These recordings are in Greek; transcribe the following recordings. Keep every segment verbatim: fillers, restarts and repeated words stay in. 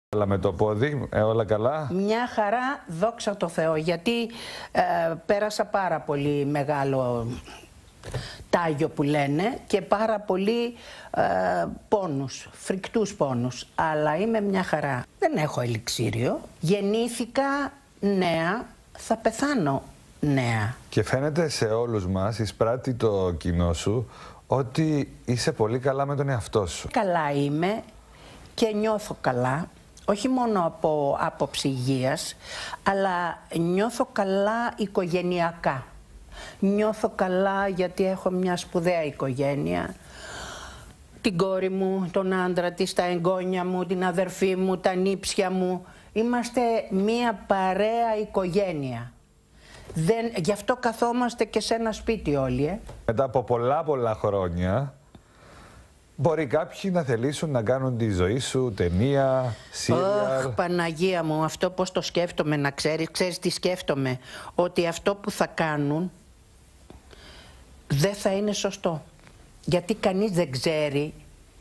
Αλλά με το πόδι, ε, όλα καλά. Μια χαρά, δόξα τω Θεώ, γιατί ε, πέρασα πάρα πολύ μεγάλο τάγιο που λένε και πάρα πολύ ε, πόνους, φρικτούς πόνους. Αλλά είμαι μια χαρά. Δεν έχω ελιξίριο. Γεννήθηκα νέα, θα πεθάνω νέα. Και φαίνεται σε όλους μας, εισπράττει το κοινό σου, ότι είσαι πολύ καλά με τον εαυτό σου. Καλά είμαι και νιώθω καλά. Όχι μόνο από άποψη υγείας, αλλά νιώθω καλά οικογενειακά. Νιώθω καλά γιατί έχω μια σπουδαία οικογένεια. Την κόρη μου, τον άντρα της, τα εγγόνια μου, την αδερφή μου, τα νύψια μου. Είμαστε μια παρέα οικογένεια. Δεν, γι' αυτό καθόμαστε και σε ένα σπίτι όλοι. Ε. Μετά από πολλά πολλά χρόνια, μπορεί κάποιοι να θελήσουν να κάνουν τη ζωή σου ταινία, σύριαλ. Αχ, Παναγία μου, αυτό πώς το σκέφτομαι να ξέρεις. Ξέρεις τι σκέφτομαι. Ότι αυτό που θα κάνουν δεν θα είναι σωστό. Γιατί κανείς δεν ξέρει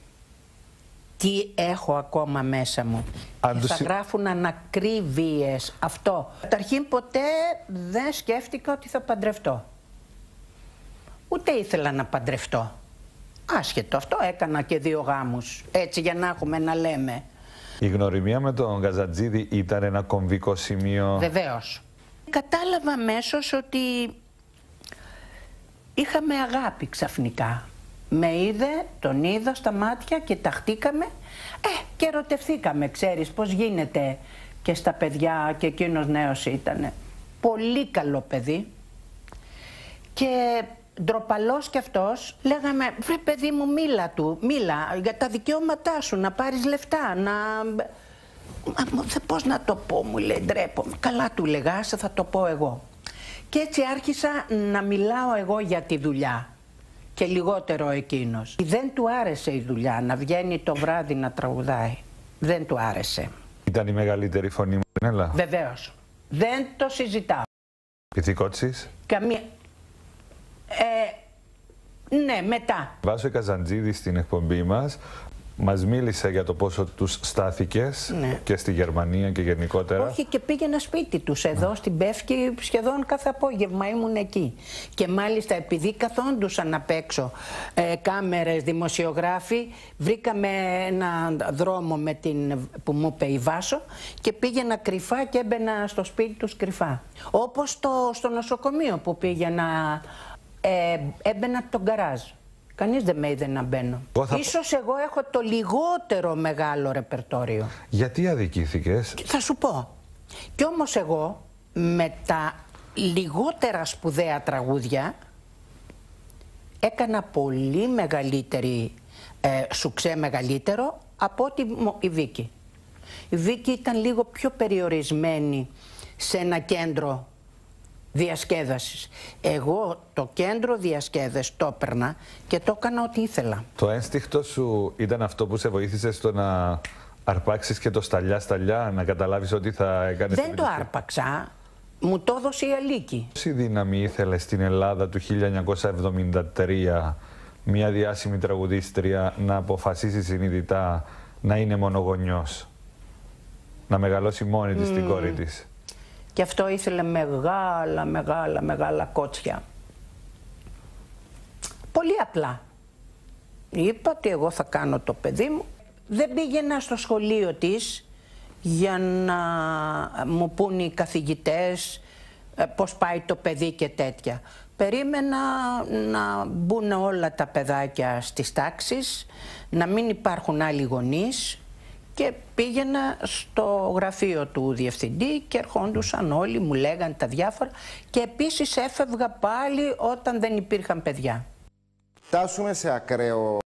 τι έχω ακόμα μέσα μου. Αν Και θα τους... γράφουν ανακρίβειες αυτό. Καταρχήν ποτέ δεν σκέφτηκα ότι θα παντρευτώ. Ούτε ήθελα να παντρευτώ. Άσχετο αυτό, έκανα και δύο γάμους, έτσι για να έχουμε να λέμε. Η γνωριμία με τον Καζαντζίδη ήταν ένα κομβικό σημείο. Βεβαίως. Κατάλαβα αμέσως ότι είχαμε αγάπη ξαφνικά. Με είδε, τον είδα στα μάτια και ταχτήκαμε ε, και ερωτευθήκαμε, ξέρεις πώς γίνεται και στα παιδιά, και εκείνος νέος ήτανε. Πολύ καλό παιδί και ντροπαλός κι αυτός. Λέγαμε, βρε παιδί μου, μίλα του, μίλα για τα δικαιώματά σου, να πάρεις λεφτά, να... Πώς να το πω, μου λέει, ντρέπομαι. Καλά του λέγα, θα το πω εγώ. Και έτσι άρχισα να μιλάω εγώ για τη δουλειά και λιγότερο εκείνος. Δεν του άρεσε η δουλειά, να βγαίνει το βράδυ να τραγουδάει. Δεν του άρεσε. Ήταν η μεγαλύτερη φωνή μου στην Ελλάδα. Βεβαίως. Δεν το συζητάω. Ηθικότσης. Καμία... Ε, ναι, μετά. Βάσο Καζαντζίδη στην εκπομπή μας μας μίλησε για το πόσο τους στάθηκες, ναι, και στη Γερμανία και γενικότερα. Όχι, και πήγαινα σπίτι τους εδώ, ναι, στην Πεύκη, σχεδόν κάθε απόγευμα ήμουν εκεί. Και μάλιστα επειδή καθόντουσαν απ' έξω ε, κάμερες, δημοσιογράφοι, βρήκαμε ένα δρόμο με την, που μου είπε η Βάσο και πήγαινα κρυφά και έμπαινα στο σπίτι τους κρυφά. Όπως το, στο νοσοκομείο που πήγαινα, ε, έμπαινα από τον γκαράζ. Κανείς δεν με είδε να μπαίνω. Θα... Ίσως εγώ έχω το λιγότερο μεγάλο ρεπερτόριο. Γιατί αδικήθηκες? Θα σου πω. Κι όμως εγώ με τα λιγότερα σπουδαία τραγούδια έκανα πολύ μεγαλύτερη, ε, σουξέ μεγαλύτερο από ότι η Βίκη. Η Βίκη ήταν λίγο πιο περιορισμένη σε ένα κέντρο διασκέδασης. Εγώ το κέντρο διασκέδασης το έπαιρνα και το έκανα ό,τι ήθελα. Το ένστικτο σου ήταν αυτό που σε βοήθησε στο να αρπάξεις και το σταλιά-σταλιά, να καταλάβεις ότι θα έκανες? Δεν το άρπαξα. Μου το έδωσε η Αλίκη. Πόση δύναμη ήθελε στην Ελλάδα του χίλια εννιακόσια εβδομήντα τρία μια διάσημη τραγουδίστρια να αποφασίσει συνειδητά να είναι μονογονιός, να μεγαλώσει μόνη της mm. την κόρη της? Και αυτό ήθελε μεγάλα, μεγάλα, μεγάλα κότσια. Πολύ απλά. Είπα ότι εγώ θα κάνω το παιδί μου. Δεν πήγαινα στο σχολείο της για να μου πούν οι καθηγητές πώς πάει το παιδί και τέτοια. Περίμενα να μπουν όλα τα παιδάκια στις τάξεις, να μην υπάρχουν άλλοι γονείς. Και πήγαινα στο γραφείο του διευθυντή και ερχόντουσαν όλοι, μου λέγαν τα διάφορα και επίσης έφευγα πάλι όταν δεν υπήρχαν παιδιά. Φτάσουμε σε ακραίο